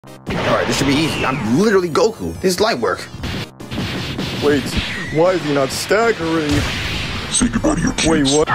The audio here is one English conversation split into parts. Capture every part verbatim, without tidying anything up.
Alright, this should be easy. I'm literally Goku. This is light work. Wait, why is he not staggering? Say goodbye to your kids. Wait, what?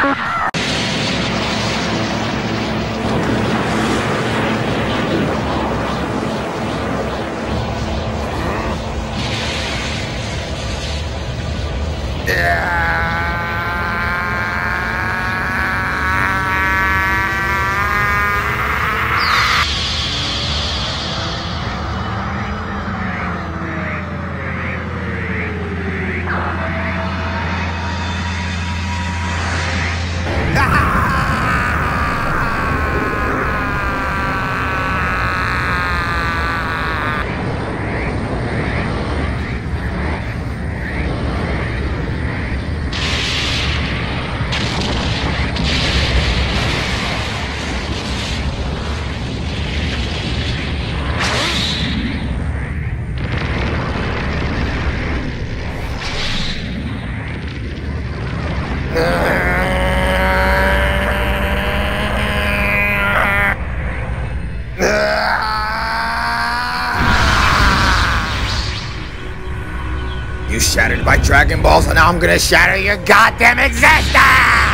You shattered my Dragon Balls, and now I'm gonna shatter your goddamn existence!